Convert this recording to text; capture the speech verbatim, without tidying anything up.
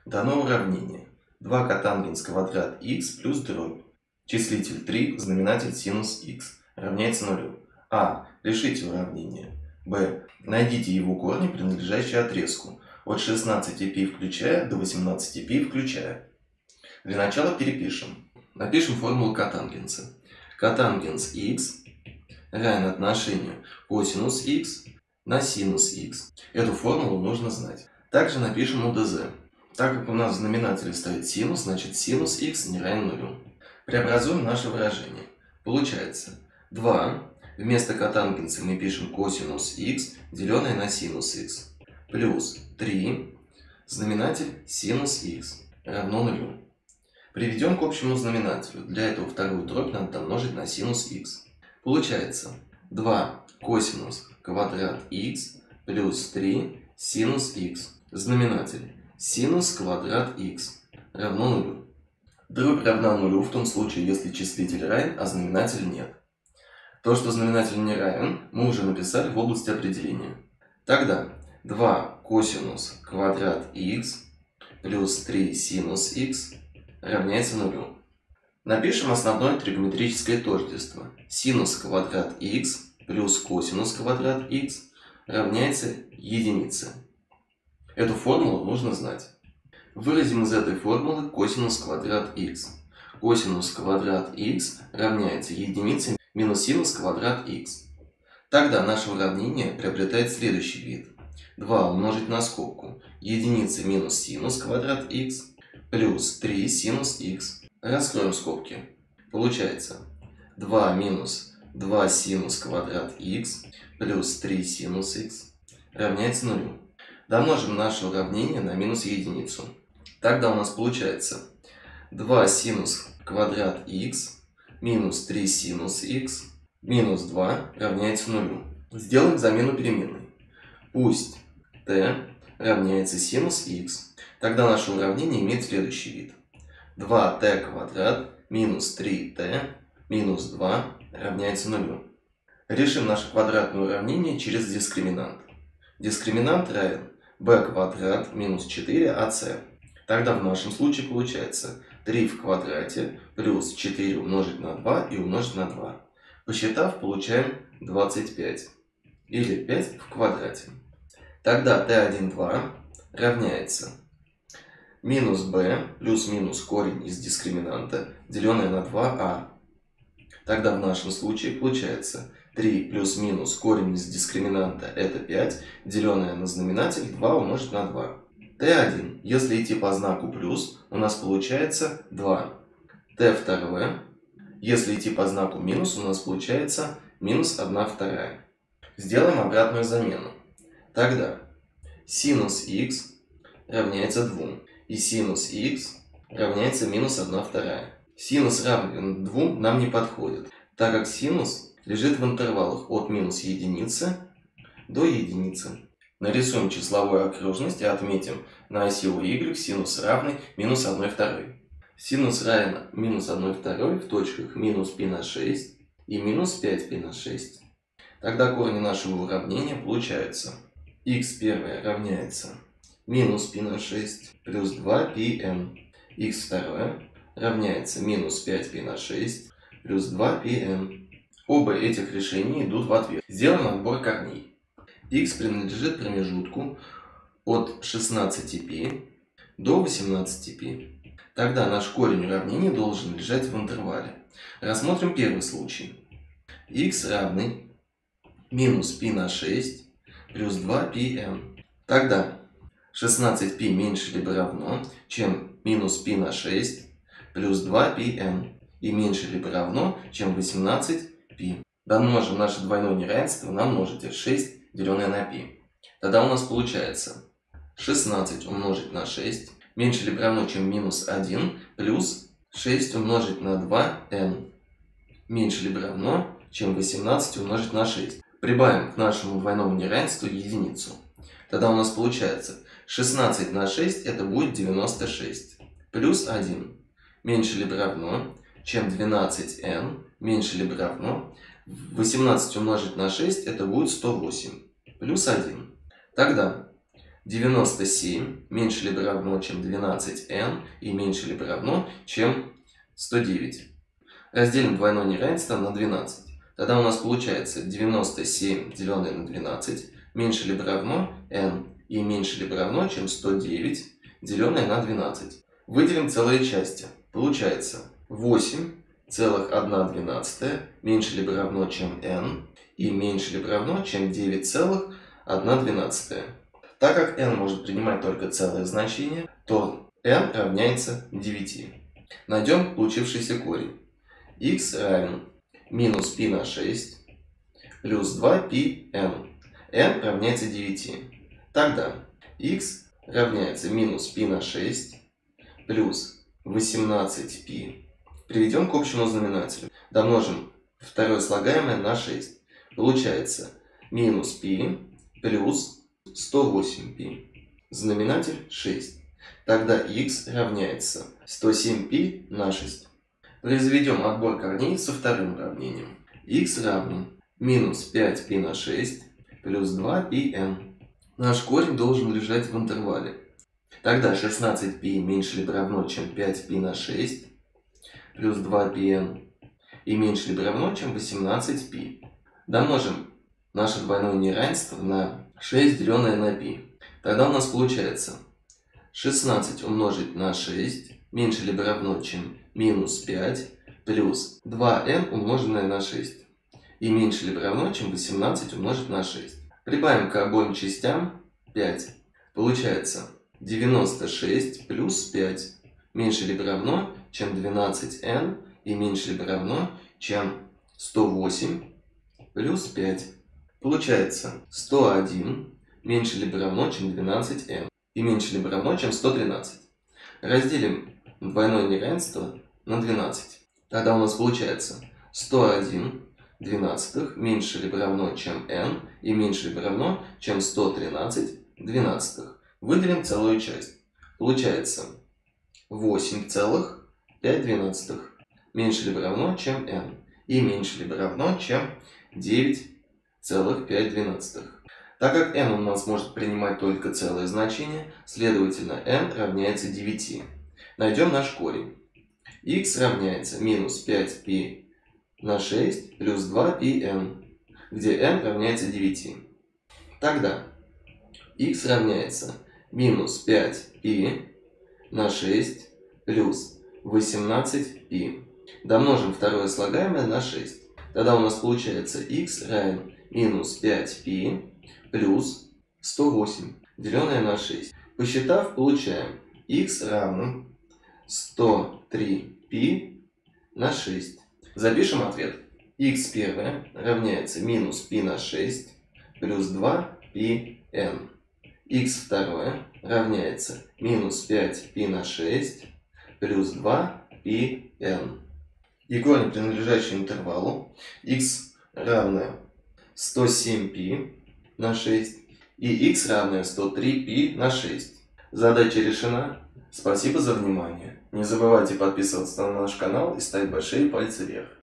Дано уравнение. два котангенс квадрат х плюс дробь. Числитель три, знаменатель синус х равняется нулю. А. Решите уравнение. Б. Найдите его корни, принадлежащие отрезку от шестнадцати π включая до восемнадцати π включая. Для начала перепишем. Напишем формулу котангенса. Котангенс х равен отношению косинус х на синус х. Эту формулу нужно знать. Также напишем УДЗ. Так как у нас в знаменателе стоит синус, значит синус х не равен нулю. Преобразуем наше выражение. Получается два. Вместо котангенса мы пишем косинус х, деленное на синус х. Плюс три. Знаменатель синус х равно нулю. Приведем к общему знаменателю. Для этого вторую дробь надо домножить на синус х. Получается два косинус квадрат х плюс три синус х. Знаменатель синус квадрат х равно нулю. Дробь равна нулю в том случае, если числитель равен, а знаменатель нет. То, что знаменатель не равен, мы уже написали в области определения. Тогда два косинус квадрат х плюс три синус х равняется нулю. Напишем основное тригонометрическое тождество. Синус квадрат х плюс косинус квадрат х равняется единице. Эту формулу нужно знать. Выразим из этой формулы косинус квадрат х. Косинус квадрат х равняется единице минус синус квадрат х. Тогда наше уравнение приобретает следующий вид. два умножить на скобку единица минус синус квадрат х плюс три синус х. Раскроем скобки. Получается два минус два синус квадрат х плюс три синус х равняется нулю. Домножим наше уравнение на минус единицу. Тогда у нас получается два синус квадрат х минус три синус х минус два равняется нулю. Сделаем замену переменной. Пусть t равняется синус х. Тогда наше уравнение имеет следующий вид. два t квадрат минус три t минус два равняется нулю. Решим наше квадратное уравнение через дискриминант. Дискриминант равен b квадрат минус четыре а c. Тогда в нашем случае получается три в квадрате плюс четыре умножить на два и умножить на два. Посчитав, получаем двадцать пять. Или пять в квадрате. Тогда t один два равняется минус b плюс минус корень из дискриминанта, деленное на два а. Тогда в нашем случае получается три плюс минус корень из дискриминанта это пять, деленное на знаменатель два умножить на два. t один, если идти по знаку плюс, у нас получается два. t два, если идти по знаку минус, у нас получается минус одна вторая. Сделаем обратную замену. Тогда синус х равняется двум. И синус х равняется минус одна вторая. Синус равен двум нам не подходит, так как синус лежит в интервалах от минус единицы до единицы. Нарисуем числовую окружность и отметим на оси у y синус равный минус одна вторая. Синус равен минус одна вторая в точках минус π на шесть и минус пять π на шесть. Тогда корни нашего уравнения получаются х первое равняется минус π на шесть плюс два πm. х второе равняется минус пять π на шесть плюс два πm. Оба этих решения идут в ответ. Сделаем отбор корней. Х принадлежит промежутку от шестнадцати π до восемнадцати π. Тогда наш корень уравнения должен лежать в интервале. Рассмотрим первый случай. Х равный минус π на шесть плюс два πm. Тогда шестнадцать π меньше либо равно, чем минус π на шесть плюс два πm. И меньше либо равно, чем восемнадцать π. Домножим наше двойное неравенство на множитель шесть, деленное на π. Тогда у нас получается шестнадцать умножить на шесть меньше либо равно, чем минус один плюс шесть умножить на два n. Меньше либо равно, чем восемнадцать умножить на шесть. Прибавим к нашему двойному неравенству единицу. Тогда у нас получается шестнадцать на шесть это будет девяносто шесть. Плюс один меньше либо равно, чем двенадцать н меньше либо равно. восемнадцать умножить на шесть это будет сто восемь. Плюс один. Тогда девяносто семь меньше либо равно, чем двенадцать эн и меньше либо равно, чем сто девять. Разделим двойное неравенство на двенадцать. Тогда у нас получается девяносто семь, деленное на двенадцать, меньше либо равно n и меньше либо равно, чем сто девять, деленное на двенадцать. Выделим целые части. Получается восемь целых одна двенадцатая меньше либо равно, чем n и меньше либо равно, чем девять целых одна двенадцатая. Так как n может принимать только целые значения, то n равняется девяти. Найдем получившийся корень. X равен минус π на шесть плюс два π n. n равняется девяти. Тогда x равняется минус π на шесть плюс восемнадцать π. Приведем к общему знаменателю. Домножим второе слагаемое на шесть. Получается минус π плюс сто восемь π. Знаменатель шесть. Тогда x равняется сто семь π на шесть. Произведем отбор корней со вторым уравнением. X равен минус пять π на шесть плюс два π n. Наш корень должен лежать в интервале. Тогда шестнадцать π меньше либо равно, чем пять π на шесть плюс два π n и меньше либо равно, чем восемнадцать π. Домножим наше двойное неравенство на шесть, деленное на π. Тогда у нас получается шестнадцать умножить на шесть меньше либо равно, чем минус пять плюс два эн умноженное на шесть и меньше либо равно, чем восемнадцать умножить на шесть. Прибавим к обоим частям пять. Получается девяносто шесть плюс пять меньше либо равно, чем двенадцать эн и меньше либо равно, чем сто восемь плюс пять. Получается сто один меньше либо равно, чем двенадцать эн и меньше либо равно, чем сто тринадцать. Разделим двойное неравенство на двенадцать. Тогда у нас получается сто один двенадцатых меньше либо равно, чем n и меньше либо равно, чем сто тринадцать двенадцатых. Выделим целую часть. Получается восемь целых пять двенадцатых меньше либо равно, чем n и меньше либо равно, чем девять целых пять двенадцатых. Так как n у нас может принимать только целые значения, следовательно n равняется девяти. Найдем наш корень. X равняется минус пять π на шесть плюс два π n, где n равняется девяти. Тогда x равняется минус пять π на шесть плюс восемнадцать π. Домножим второе слагаемое на шесть. Тогда у нас получается x равен минус пять π плюс сто восемь, деленное на шесть. Посчитав, получаем x равно сто три π на шесть. Запишем ответ. X первое равняется минус π на шесть плюс два π n. X второе равняется минус пять π на шесть плюс два π n. И корень, принадлежащий интервалу x равное сто семь π на шесть и x равное сто три π на шесть. Задача решена. Спасибо за внимание. Не забывайте подписываться на наш канал и ставить большие пальцы вверх.